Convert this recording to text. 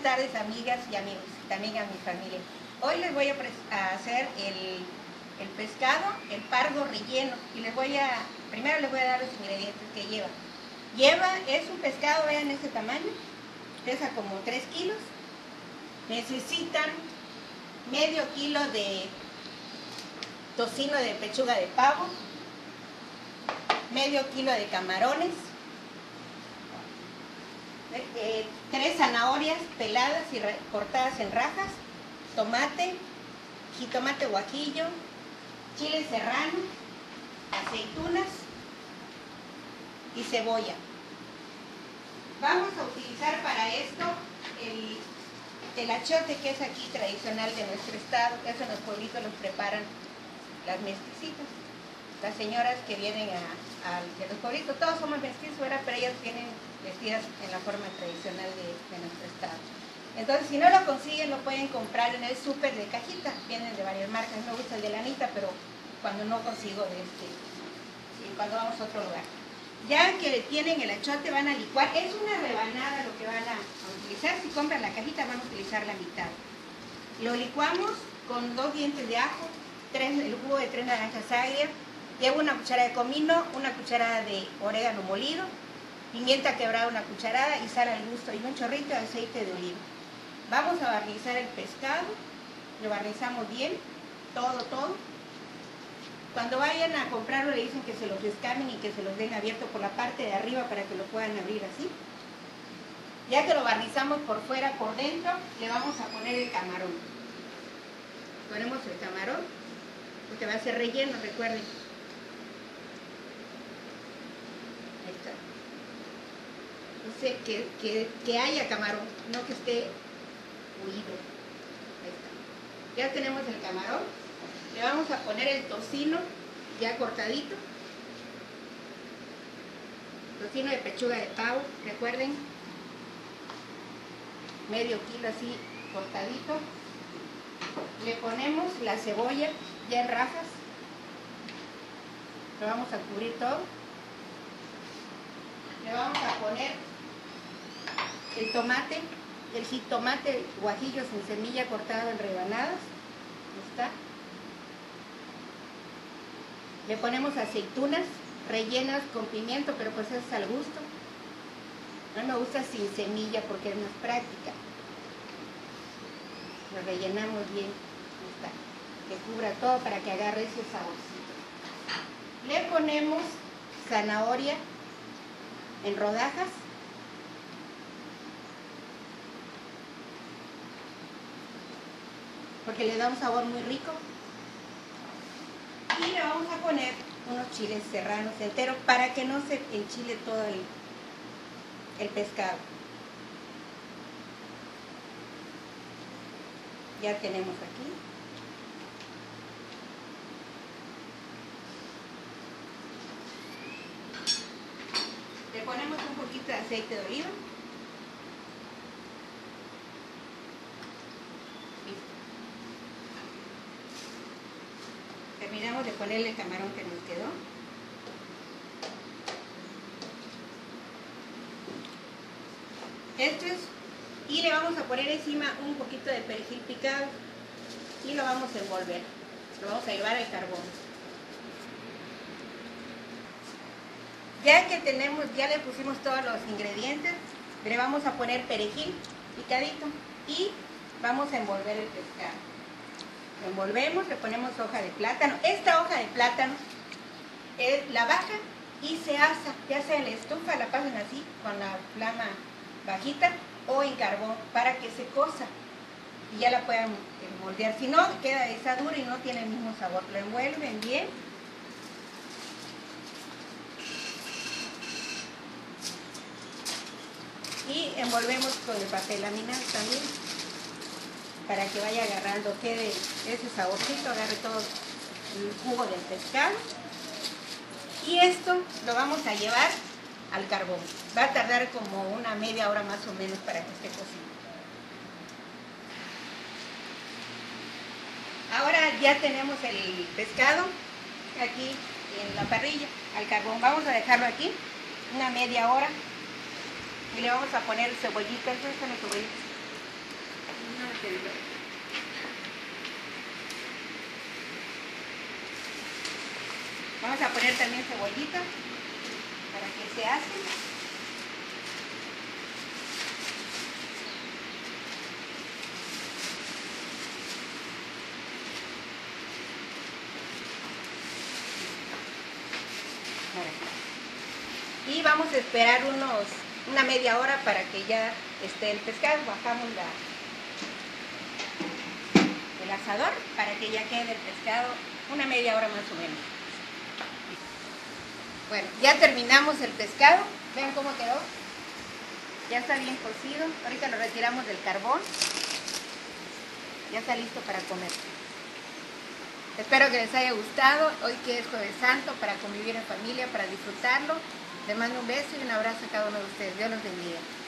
tardes, amigas y amigos, también a mi familia. Hoy les voy a hacer el pescado, el pargo relleno, y primero les voy a dar los ingredientes que lleva. Es un pescado, vean ese tamaño, pesa como 3 kilos. Necesitan medio kilo de tocino de pechuga de pavo, medio kilo de camarones, 3 zanahorias peladas y cortadas en rajas, tomate, jitomate guajillo, chile serrano, aceitunas y cebolla. Vamos a utilizar para esto el achiote, que es aquí tradicional de nuestro estado. Eso en los pueblitos los preparan las mesticitas, las señoras que vienen de los pueblitos. Todos somos mestizos, ¿verdad? Pero ellas vienen vestidas en la forma tradicional de nuestro estado. Entonces, si no lo consiguen, lo pueden comprar en el súper de cajita. Vienen de varias marcas. Me gusta el de la Anita, pero cuando no consigo cuando vamos a otro lugar. Ya que tienen el achiote, van a licuar. Es una rebanada lo que van a utilizar. Si compran la cajita, van a utilizar la mitad. Lo licuamos con 2 dientes de ajo, el jugo de 3 naranjas agrias. Llevo una cucharada de comino, una cucharada de orégano molido, pimienta quebrada una cucharada y sal al gusto, y un chorrito de aceite de oliva. Vamos a barnizar el pescado, lo barnizamos bien, todo. Cuando vayan a comprarlo le dicen que se los descamen y que se los den abierto por la parte de arriba para que lo puedan abrir así. Ya que lo barnizamos por fuera, por dentro, le vamos a poner el camarón. Ponemos el camarón, porque va a ser relleno, recuerden. Ahí está. Entonces, que haya camarón, no que esté huido. Ahí está. Ya tenemos el camarón. Le vamos a poner el tocino ya cortadito. Tocino de pechuga de pavo, recuerden. Medio kilo así cortadito. Le ponemos la cebolla ya en rajas. Lo vamos a cubrir todo. Le vamos a poner el tomate, el jitomate guajillo sin semilla cortado en rebanadas. Ahí está. Le ponemos aceitunas rellenas con pimiento, pero pues eso es al gusto. No me gusta sin semilla porque es más práctica. Lo rellenamos bien. Ahí está. Que cubra todo para que agarre ese saborcito. Le ponemos zanahoria en rodajas. Porque le da un sabor muy rico. Y le vamos a poner unos chiles serranos enteros para que no se enchile todo el pescado. Ya tenemos aquí. Le ponemos un poquito de aceite de oliva. Terminamos de ponerle el camarón que nos quedó. Y le vamos a poner encima un poquito de perejil picado y lo vamos a envolver. Lo vamos a llevar al carbón. Ya que ya le pusimos todos los ingredientes, le vamos a poner perejil picadito y vamos a envolver el pescado. Lo envolvemos, le ponemos hoja de plátano. Esta hoja de plátano la bajan y se asa, ya sea en la estufa, la pasan así con la flama bajita o en carbón para que se cosa y ya la puedan moldear. Si no, está dura y no tiene el mismo sabor. Lo envuelven bien. Y envolvemos con el papel laminado también, para que vaya agarrando, quede ese saborcito, agarre todo el jugo del pescado. Y esto lo vamos a llevar al carbón. Va a tardar como una media hora más o menos para que esté cocido. Ahora ya tenemos el pescado aquí en la parrilla, al carbón. Vamos a dejarlo aquí una media hora y le vamos a poner cebollita. Eso son las cebollitas. a poner también cebollita para que se hace. Y vamos a esperar una media hora para que ya esté el pescado. Bajamos el asador para que ya quede el pescado una media hora más o menos. Bueno, ya terminamos el pescado. Vean cómo quedó. Ya está bien cocido. Ahorita lo retiramos del carbón. Ya está listo para comer. Espero que les haya gustado. Hoy que es Jueves Santo, para convivir en familia, para disfrutarlo. Les mando un beso y un abrazo a cada uno de ustedes. Dios los bendiga.